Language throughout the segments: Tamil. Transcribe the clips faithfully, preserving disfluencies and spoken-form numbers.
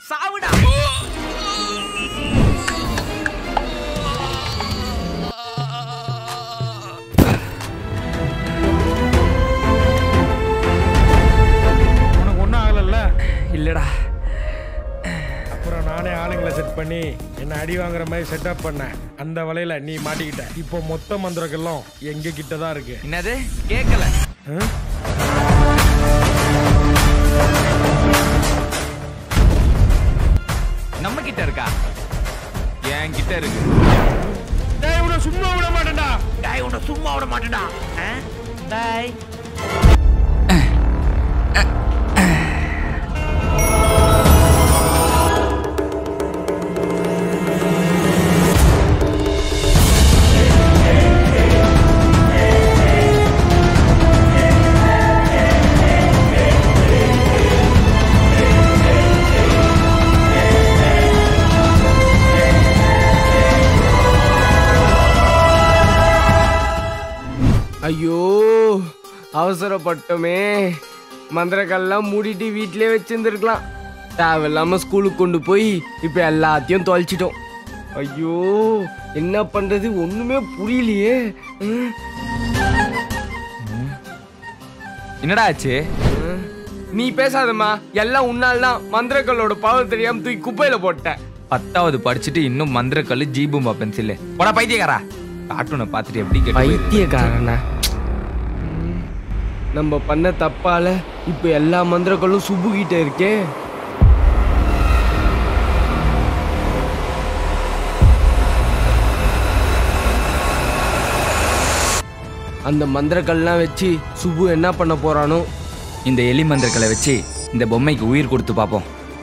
சாவுடா. உனக்கு ஒன்றும் ஆகலைல்ல? இல்லடா. அப்புறம் நானே ஆளுங்களை செட் பண்ணி என்னை அடி வாங்குற மாதிரி செட்டப் பண்ணேன். அந்த வலையில நீ மாட்டிக்கிட்ட. இப்போ மொத்த மந்திரக்கெல்லாம் எங்க கிட்ட தான் இருக்கு. என்னது கேட்கல? நம்ம கிட்ட இருக்கா? என் கிட்ட இருக்கு. டேய் உன்னை சும்மா விட மாட்டேன்டா. டேய் உன்னை சும்மா விட மாட்டேன்டா. டேய் ஐயோ அவசரப்பட்டோமே. மந்திரக்கல்லாம் மூடிட்டு வீட்டிலே வச்சிருந்துருக்கலாம். தேவையில்லாம ஸ்கூலுக்கு கொண்டு போய் இப்போ எல்லாத்தையும் தொலைச்சிட்டோம். ஐயோ என்ன பண்றது ஒண்ணுமே புரியலையே. என்னடா ஆச்சு? நீ பேசாதம்மா. எல்லாம் உன்னால்தான். மந்திரக்கல்லோட பவர் தெரியாம தூக்கி குப்பையில போட்டேன். பத்தாவது படிச்சுட்டு இன்னும் மந்திரக்கல்லு ஜீபும்பா பென்சில். போடா பைத்தியக்காரா. கார்ட்டூனை பார்த்துட்டு எப்படி கேட்டு பைத்தியக்காரனா? நம்ம பண்ண தப்பால இப்ப எல்லா மந்திரங்களும் சுப்பு கிட்ட இருக்கே. அந்த மந்திரக்கல்லாம் வச்சு சுப்பு என்ன பண்ண போறானோ. இந்த எலி மந்திரக்கலை வச்சு இந்த பொம்மைக்கு உயிர் கொடுத்து பாப்போம்.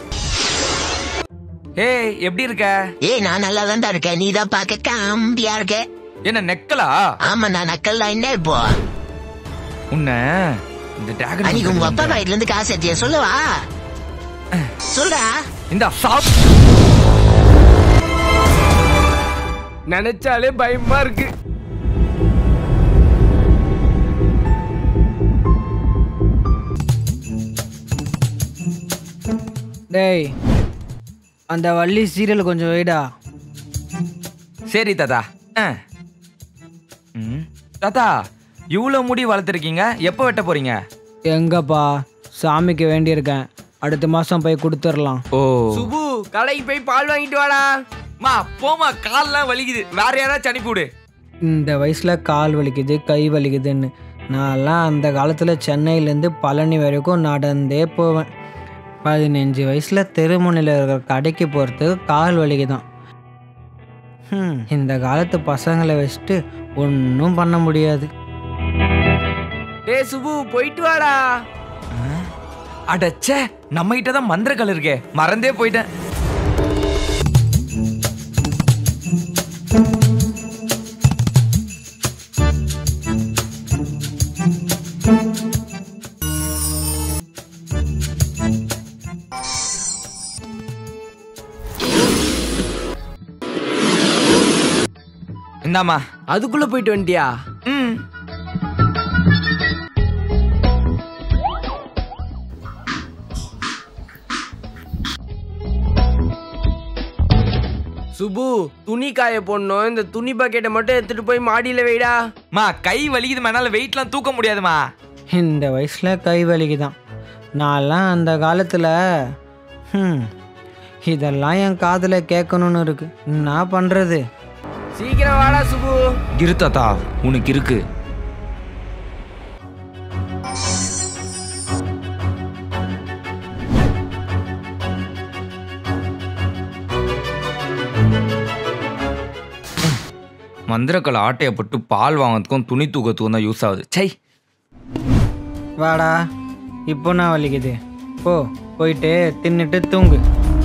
ஏய் எப்படி இருக்க? ஏய் நான் நல்லா தான் இருக்கேன். நீ தான் பார்க்க காம்பியா இருக்க. என்ன நெக்கலா? ஆமா நான் நக்கல் தான். என்ன இப்போ உன்ன இந்த டிராகன் அன்னைக்கு உங்க அப்பா வயிற்றுல இருந்து காசு எடுத்திய சொல்லவா? சொல்றா. இந்த சாப் நினைச்சாலே பயமா இருக்கு. டேய் அந்த வள்ளி சீரியல் கொஞ்சம் வைடா. சரி தாத்தா. ம் தாத்தா இவ்வளோ முடி வளர்த்துருக்கீங்க, எப்போ வெட்ட போறீங்க? எங்கப்பா சாமிக்கு வேண்டியிருக்கேன். அடுத்த மாசம் போய் கொடுத்துடலாம். ஓ சுப்பு கடைக்கு போய் பால் வாங்கிட்டு வாடா. மா போமா, கால்லாம் வலிக்குது. வேற யாராச்சும் அனுப்பிவிடு. இந்த வயசுல கால் வலிக்குது கை வலிக்குதுன்னு நான்லாம் அந்த காலத்தில் சென்னையிலேருந்து பழனி வரைக்கும் நடந்தே போவேன். பதினஞ்சு வயசில் திருமுனையில் இருக்கிற கடைக்கு போகிறதுக்கு கால் வலிக்குதான். ம் இந்த காலத்து பசங்களை வச்சுட்டு ஒன்றும் பண்ண முடியாது. டே சுப்பு போயிட்டு வாடா. அடச்சே நம்ம கிட்ட தான் மந்திரக்கல் இருக்கே, மறந்தே போயிட்டேன். இந்தாமா. அதுக்குள்ள போயிட்டு வந்துட்டியா? ம் சுப்பு துணி காய போடணும். இந்த துணி பக்கெட்டை மட்டும் எடுத்துட்டு போய் மாடியில வைடா. மா கை வலிக்குது, மேனால வெயிட்லாம் தூக்க முடியாதுமா. இந்த வயசில் கை வலிக்குதான். நான்லாம் அந்த காலத்தில் ம் இதெல்லாம் என் காதில் கேட்கணும்னு இருக்கு. என்ன பண்ணுறது? சீக்கிரம் வாடா சுப்பு. இரு தாத்தா உனக்கு இருக்கு. மந்திரக்கலை ஆட்டையை போட்டு பால் வாங்கிறதுக்கும் துணி தூக்கத்துக்கும் தான் யூஸ் ஆகுது. சை வாடா இப்போ நான் வலிக்குது. போ போயிட்டு தின்னுட்டு தூங்கு.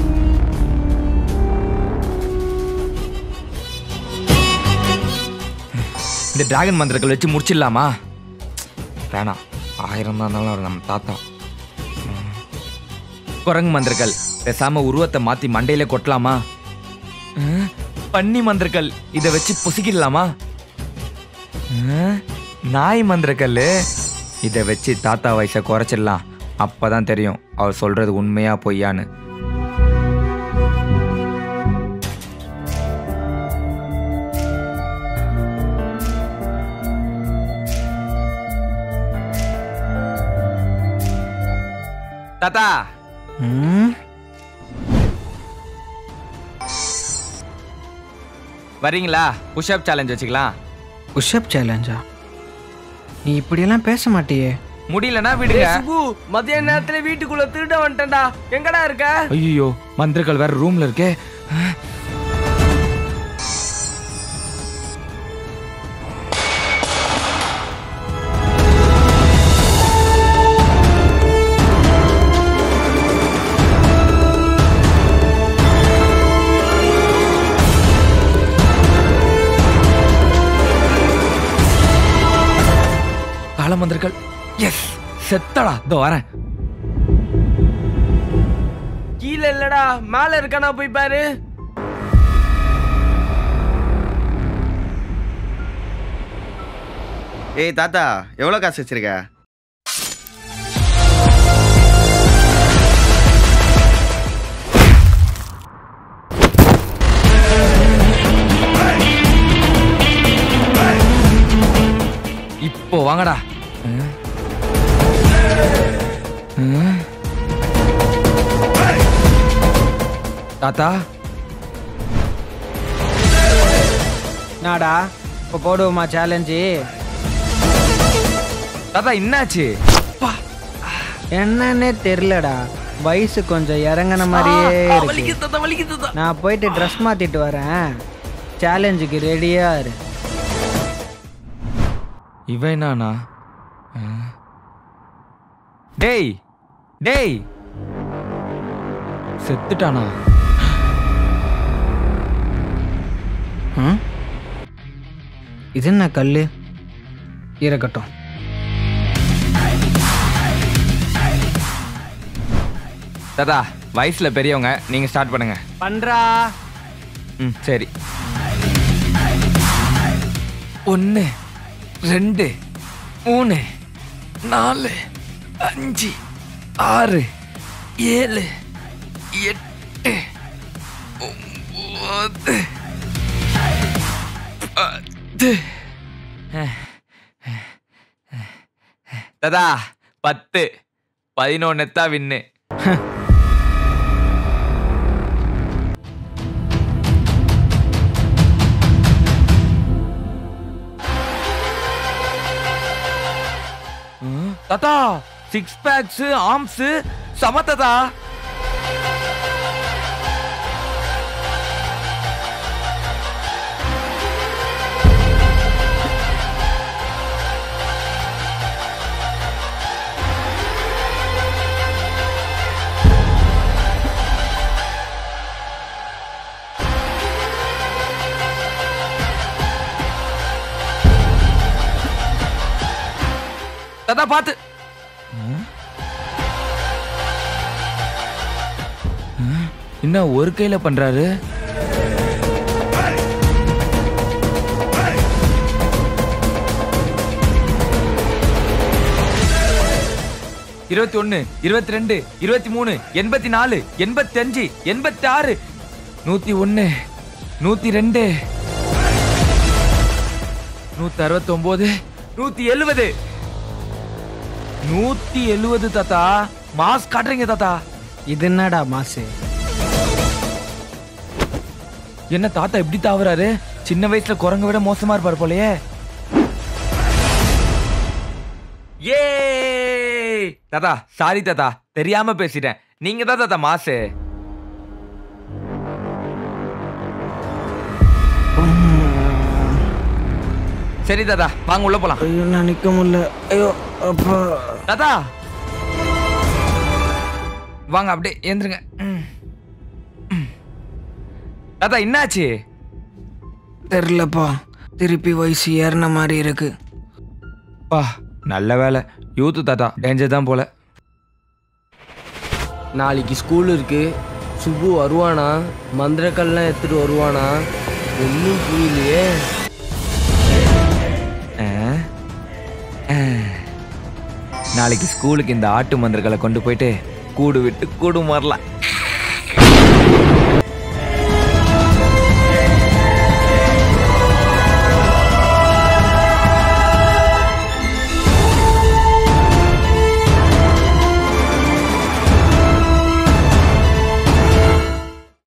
இந்த டிராகன் மந்திரக்கல் வச்சு முடிச்சிடலாமா? வேணாம், ஆயிரம் தான் இருந்தாலும் அவர் நம்ம தாத்தா. குரங்கு மந்திரக்கல் பேசாம உருவத்தை மாத்தி மண்டையில கொட்டலாமா? பன்னி மந்திரக்கல் இதை வச்சு பொசிக்கிடலாமா? நாய் மந்திரக்கல் இதை வச்சு தாத்தா வயசை குறைச்சிடலாம். அப்பதான் தெரியும் அவர் சொல்றது உண்மையா பொய்யான்னு. தாத்தா ம் வரீங்களா? புஷ்அப் சேலஞ்ச் வச்சுக்கலாம். புஷ்அப் சேலஞ்சா? நீ இப்படியெல்லாம் பேச மாட்டியே. முடியலன்னா விடுங்க. சுகு, மதிய நேரத்துல வீட்டுக்குள்ள திருட வந்துட்டேன்டா. எங்கடா இருக்க? ஐயோ, மந்திரங்கள் வேற ரூம்ல இருக்கே. மந்திரங்கள். எஸ், செத்தடா. இதோ வரேன். கீழே இல்லடா, மேல இருக்கானா போய் பாரு. ஏய் தாத்தா, எவ்வளவு காசு வச்சிருக்க? இப்போ வாங்கடா. தாத்தா நாடா இப்போ போடுவோமா சேலஞ்சு? தாத்தா என்னாச்சு? என்னன்னே தெரிலடா. வயசு கொஞ்சம் இறங்கின மாதிரியே இருக்கு. நான் போயிட்டு ட்ரெஸ் மாத்திட்டு வரேன். சேலஞ்சுக்கு ரெடியா இரு. இவன் என்னானா? டேய் டேய், செத்துட்டானா? இது என்ன கல்லு? இருக்கட்டும். தாத்தா வயசுல பெரியவங்க, நீங்க ஸ்டார்ட் பண்ணுங்க. பண்றா. ம் சரி. ஒன்று, ரெண்டு, மூணு, நாலு, அஞ்சு, ஆறு, ஏழு, எட்டு, ஒன்பது, பத்து. தாத்தா பத்து, பதினொன்னு தான் வின்னு. தாத்தா சிக்ஸ் பேக்ஸ், ஆர்ம்ஸ் சம தாத்தா. தாத்தா பாத்து. என்ன ஒரு கையில பண்றாரு? இருபத்தி ஒன்னு, இருபத்தி ரெண்டு, இருபத்தி மூணு, எண்பத்தி நாலு, எண்பத்தி அஞ்சு, எண்பத்தி ஆறு, நூத்தி ஒன்னு, நூத்தி ரெண்டு, நூத்தி அறுபத்தி ஒன்பது, நூத்தி எழுபது, நூத்தி எழுபது. தாத்தா மாஸ் காட்டுறீங்க தாத்தா. இது என்னடா மாசு? என்ன தாத்தா எப்படி தாவறாரு? சின்ன வயசுல குரங்க விட மோசமா இருப்பாரு போலயே. ஏ தாத்தா சாரி தாத்தா, தெரியாம பேசிட்டேன். நீங்க தான் தாத்தா மாசு. சரி தாத்தா வாங்க உள்ள போலாம். ஐயோ நான் நிக்க முடியல. ஐயோ அப்பா. தாத்தா வாங்க அப்படியே ஏந்துருங்க. தாத்தா என்னாச்சு? தெரிலப்பா, திருப்பி வயசு ஏறின மாதிரி இருக்கு. பா நல்ல வேலை, யூத்து தாத்தா டேஞ்சர் தான் போல. நாளைக்கு ஸ்கூல் இருக்கு. சுப்பு வருவானா? மந்திரக்கல்லாம் எடுத்துட்டு வருவானா? ஒன்றும் புரியலையே. நாளைக்கு ஸ்கூலுக்கு இந்த ஆட்டு மந்திரங்களை கொண்டு போயிட்டு கூடு விட்டு கூடு மாறலாம்.